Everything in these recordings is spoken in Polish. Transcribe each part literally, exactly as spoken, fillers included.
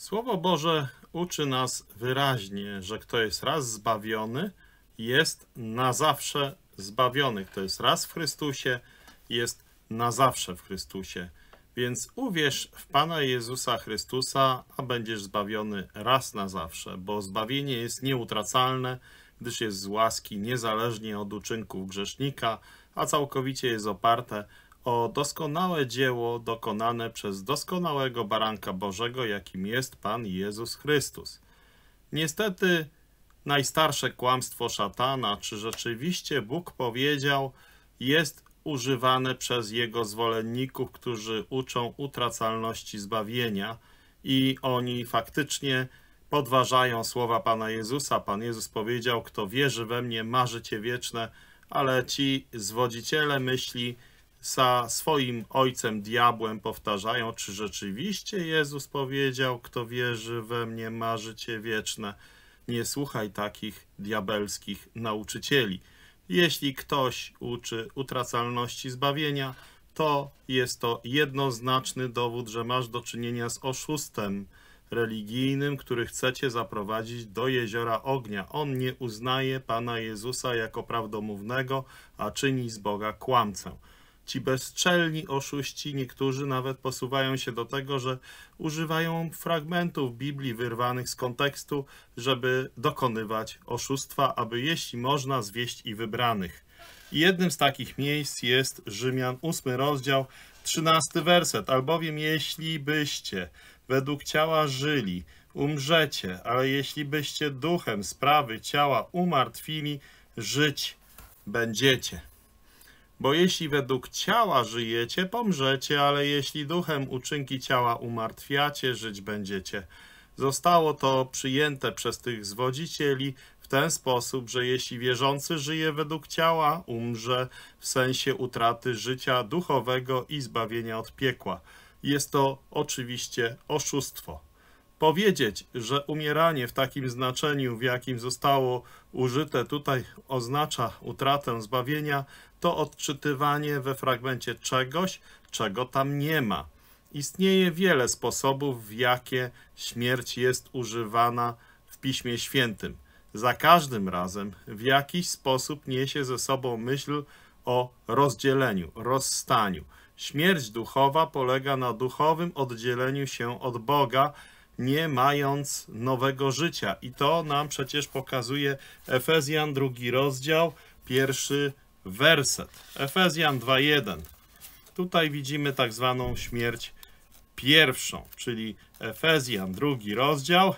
Słowo Boże uczy nas wyraźnie, że kto jest raz zbawiony, jest na zawsze zbawiony. Kto jest raz w Chrystusie, jest na zawsze w Chrystusie. Więc uwierz w Pana Jezusa Chrystusa, a będziesz zbawiony raz na zawsze, bo zbawienie jest nieutracalne, gdyż jest z łaski niezależnie od uczynków grzesznika, a całkowicie jest oparte o doskonałe dzieło dokonane przez doskonałego baranka Bożego, jakim jest Pan Jezus Chrystus. Niestety najstarsze kłamstwo szatana, czy rzeczywiście Bóg powiedział, jest używane przez Jego zwolenników, którzy uczą utracalności zbawienia i oni faktycznie podważają słowa Pana Jezusa. Pan Jezus powiedział, kto wierzy we mnie, ma życie wieczne, ale ci zwodziciele myśli za swoim ojcem diabłem powtarzają, czy rzeczywiście Jezus powiedział, kto wierzy we mnie, ma życie wieczne. Nie słuchaj takich diabelskich nauczycieli. Jeśli ktoś uczy utracalności zbawienia, to jest to jednoznaczny dowód, że masz do czynienia z oszustem religijnym, który chce cię zaprowadzić do jeziora ognia. On nie uznaje Pana Jezusa jako prawdomównego, a czyni z Boga kłamcę. Ci bezczelni oszuści, niektórzy nawet posuwają się do tego, że używają fragmentów Biblii wyrwanych z kontekstu, żeby dokonywać oszustwa, aby jeśli można zwieść i wybranych. I jednym z takich miejsc jest Rzymian, ósmy rozdział, trzynasty werset. Albowiem jeśli byście według ciała żyli, umrzecie, ale jeśli byście duchem sprawy ciała umartwili, żyć będziecie. Bo jeśli według ciała żyjecie, pomrzecie, ale jeśli duchem uczynki ciała umartwiacie, żyć będziecie. Zostało to przyjęte przez tych zwodzicieli w ten sposób, że jeśli wierzący żyje według ciała, umrze w sensie utraty życia duchowego i zbawienia od piekła. Jest to oczywiście oszustwo. Powiedzieć, że umieranie w takim znaczeniu, w jakim zostało użyte tutaj, oznacza utratę zbawienia, to odczytywanie we fragmencie czegoś, czego tam nie ma. Istnieje wiele sposobów, w jakie śmierć jest używana w Piśmie Świętym. Za każdym razem w jakiś sposób niesie ze sobą myśl o rozdzieleniu, rozstaniu. Śmierć duchowa polega na duchowym oddzieleniu się od Boga, nie mając nowego życia. I to nam przecież pokazuje Efezjan, drugi rozdział, pierwszy werset. Efezjan dwa jeden. Tutaj widzimy tak zwaną śmierć pierwszą, czyli Efezjan, drugi rozdział,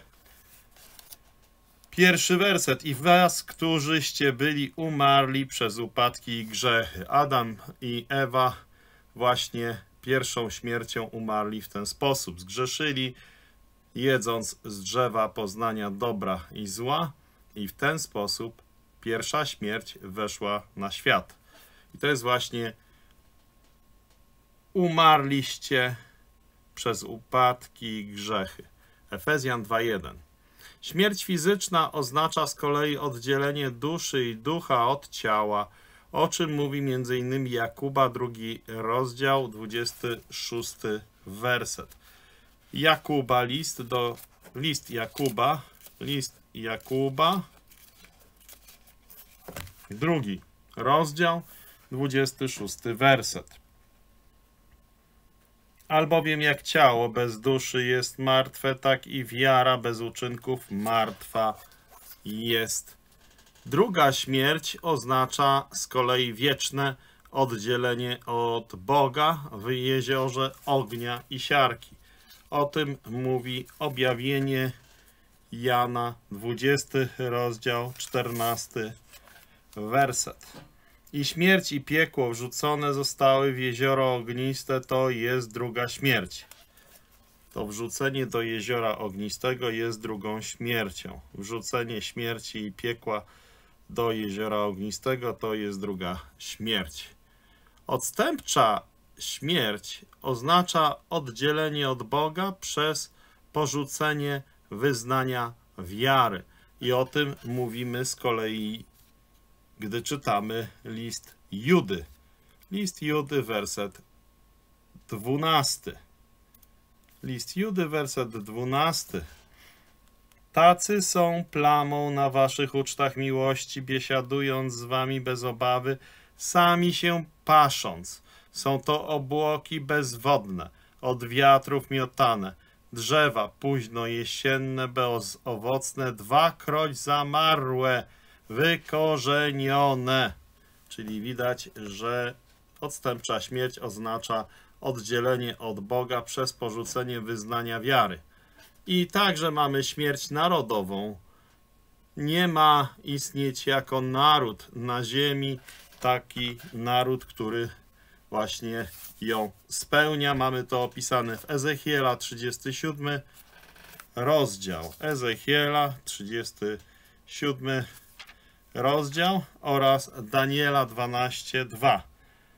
pierwszy werset. I was, którzyście byli umarli przez upadki i grzechy. Adam i Ewa właśnie pierwszą śmiercią umarli w ten sposób. Zgrzeszyli, jedząc z drzewa poznania dobra i zła, i w ten sposób pierwsza śmierć weszła na świat. I to jest właśnie umarliście przez upadki i grzechy. Efezjan dwa jeden. Śmierć fizyczna oznacza z kolei oddzielenie duszy i ducha od ciała, o czym mówi między innymi Jakuba, drugi rozdział, dwudziesty szósty werset. Jakuba, list do list Jakuba, list Jakuba, drugi rozdział, dwudziesty szósty werset. Albowiem jak ciało bez duszy jest martwe, tak i wiara bez uczynków martwa jest. Druga śmierć oznacza z kolei wieczne oddzielenie od Boga w jeziorze ognia i siarki. O tym mówi objawienie Jana, dwudziesty rozdział, czternasty werset. I śmierć i piekło wrzucone zostały w jezioro ogniste, to jest druga śmierć. To wrzucenie do jeziora ognistego jest drugą śmiercią. Wrzucenie śmierci i piekła do jeziora ognistego to jest druga śmierć. Odstępcza śmierć oznacza oddzielenie od Boga przez porzucenie wyznania wiary. I o tym mówimy z kolei, gdy czytamy list Judy. List Judy, werset dwunasty. List Judy, werset dwunasty. Tacy są plamą na waszych ucztach miłości, biesiadując z wami bez obawy, sami się pasząc. Są to obłoki bezwodne, od wiatrów miotane, drzewa późno jesienne, bezowocne, dwakroć zamarłe, wykorzenione. Czyli widać, że odstępcza śmierć oznacza oddzielenie od Boga przez porzucenie wyznania wiary. I także mamy śmierć narodową. Nie ma istnieć jako naród na ziemi taki naród, który właśnie ją spełnia. Mamy to opisane w Ezechiela trzydziesty siódmy rozdział. Ezechiela trzydziesty siódmy rozdział oraz Daniela dwanaście dwa.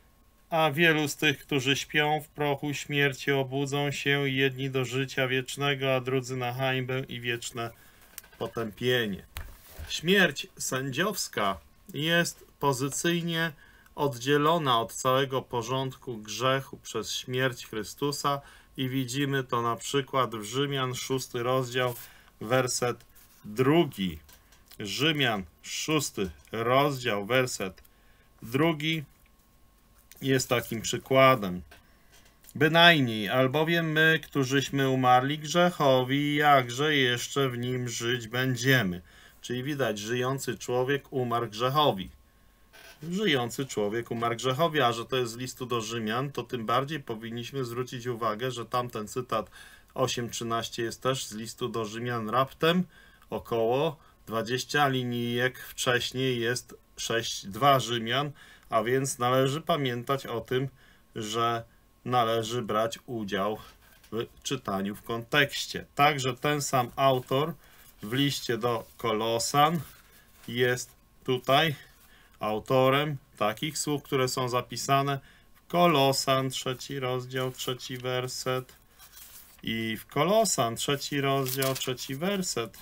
A wielu z tych, którzy śpią w prochu śmierci, obudzą się, jedni do życia wiecznego, a drudzy na hańbę i wieczne potępienie. Śmierć sędziowska jest pozycyjnie oddzielona od całego porządku grzechu przez śmierć Chrystusa i widzimy to na przykład w Rzymian szósty rozdział, werset drugi. Rzymian szósty rozdział, werset drugi jest takim przykładem. Bynajmniej, albowiem my, którzyśmy umarli grzechowi, jakże jeszcze w nim żyć będziemy. Czyli widać, żyjący człowiek umarł grzechowi. Żyjący człowiek umarł grzechowi, a że to jest z listu do Rzymian, to tym bardziej powinniśmy zwrócić uwagę, że tamten cytat osiem trzynaście jest też z listu do Rzymian, raptem około dwadzieścia linijek wcześniej jest sześć dwa Rzymian, a więc należy pamiętać o tym, że należy brać udział w czytaniu w kontekście. Także ten sam autor w liście do Kolosan jest tutaj autorem takich słów, które są zapisane w Kolosan, trzeci rozdział, trzeci werset i w Kolosan, trzeci rozdział, trzeci werset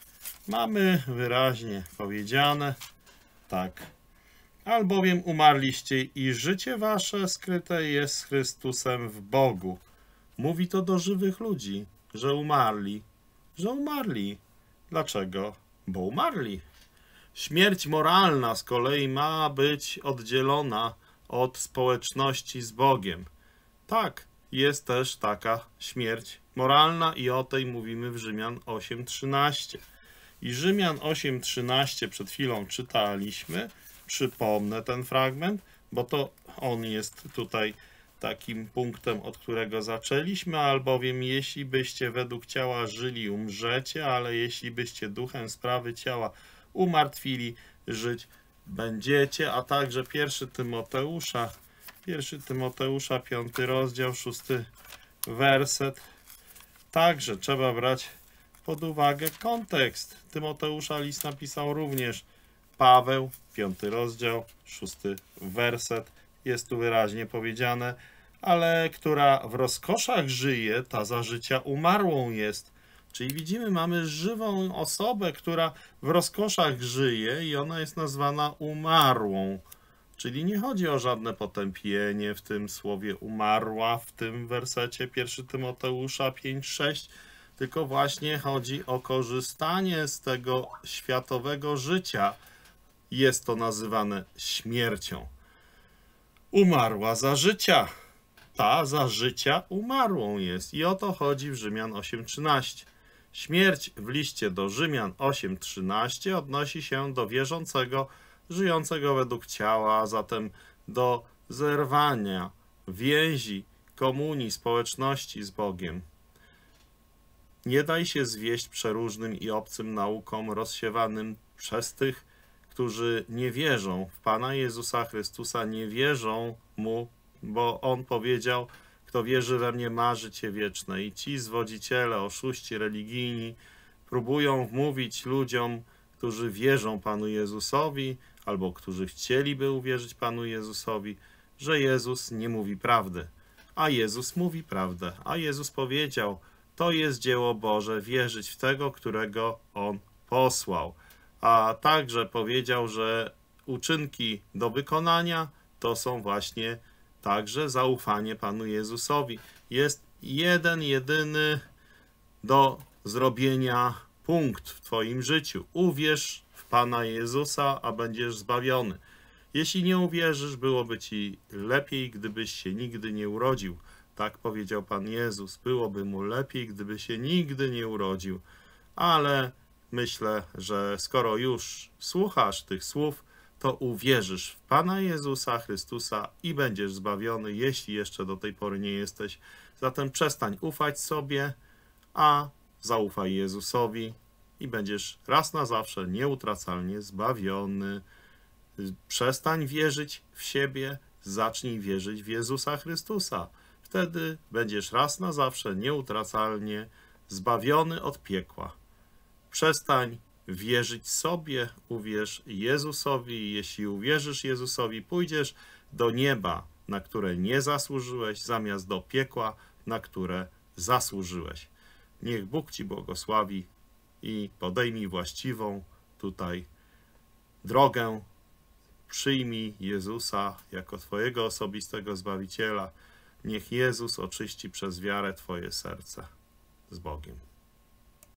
mamy wyraźnie powiedziane tak. Albowiem umarliście i życie wasze skryte jest z Chrystusem w Bogu. Mówi to do żywych ludzi, że umarli, że umarli. Dlaczego? Bo umarli. Śmierć moralna z kolei ma być oddzielona od społeczności z Bogiem. Tak, jest też taka śmierć moralna i o tej mówimy w Rzymian osiem trzynaście. I Rzymian osiem trzynaście przed chwilą czytaliśmy. Przypomnę ten fragment, bo to on jest tutaj takim punktem, od którego zaczęliśmy, albowiem jeśli byście według ciała żyli, umrzecie, ale jeśli byście duchem sprawy ciała umartwili, żyć będziecie, a także pierwszy Tymoteusza, pierwszy Tymoteusza, piąty rozdział, szósty werset. Także trzeba brać pod uwagę kontekst. Tymoteusza list napisał również Paweł, piąty rozdział, szósty werset. Jest tu wyraźnie powiedziane, ale która w rozkoszach żyje, ta za życia umarłą jest. Czyli widzimy, mamy żywą osobę, która w rozkoszach żyje i ona jest nazwana umarłą. Czyli nie chodzi o żadne potępienie w tym słowie umarła, w tym wersecie pierwszy Tymoteusza pięć sześć, tylko właśnie chodzi o korzystanie z tego światowego życia. Jest to nazywane śmiercią. Umarła za życia. Ta za życia umarłą jest. I o to chodzi w Rzymian osiem trzynaście. Śmierć w liście do Rzymian osiem trzynaście odnosi się do wierzącego, żyjącego według ciała, a zatem do zerwania więzi, komunii, społeczności z Bogiem. Nie daj się zwieść przeróżnym i obcym naukom rozsiewanym przez tych, którzy nie wierzą w Pana Jezusa Chrystusa, nie wierzą Mu, bo On powiedział, kto wierzy we mnie ma życie wieczne. I ci zwodziciele, oszuści religijni próbują wmówić ludziom, którzy wierzą Panu Jezusowi, albo którzy chcieliby uwierzyć Panu Jezusowi, że Jezus nie mówi prawdy. A Jezus mówi prawdę. A Jezus powiedział, to jest dzieło Boże, wierzyć w tego, którego On posłał. A także powiedział, że uczynki do wykonania to są właśnie także zaufanie Panu Jezusowi. Jest jeden, jedyny do zrobienia punkt w twoim życiu. Uwierz w Pana Jezusa, a będziesz zbawiony. Jeśli nie uwierzysz, byłoby ci lepiej, gdybyś się nigdy nie urodził. Tak powiedział Pan Jezus. Byłoby mu lepiej, gdyby się nigdy nie urodził. Ale myślę, że skoro już słuchasz tych słów, to uwierzysz w Pana Jezusa Chrystusa i będziesz zbawiony, jeśli jeszcze do tej pory nie jesteś. Zatem przestań ufać sobie, a zaufaj Jezusowi i będziesz raz na zawsze nieutracalnie zbawiony. Przestań wierzyć w siebie, zacznij wierzyć w Jezusa Chrystusa. Wtedy będziesz raz na zawsze nieutracalnie zbawiony od piekła. Przestań wierzyć sobie, uwierz Jezusowi. Jeśli uwierzysz Jezusowi, pójdziesz do nieba, na które nie zasłużyłeś, zamiast do piekła, na które zasłużyłeś. Niech Bóg ci błogosławi i podejmij właściwą tutaj drogę. Przyjmij Jezusa jako twojego osobistego Zbawiciela. Niech Jezus oczyści przez wiarę twoje serce. Z Bogiem.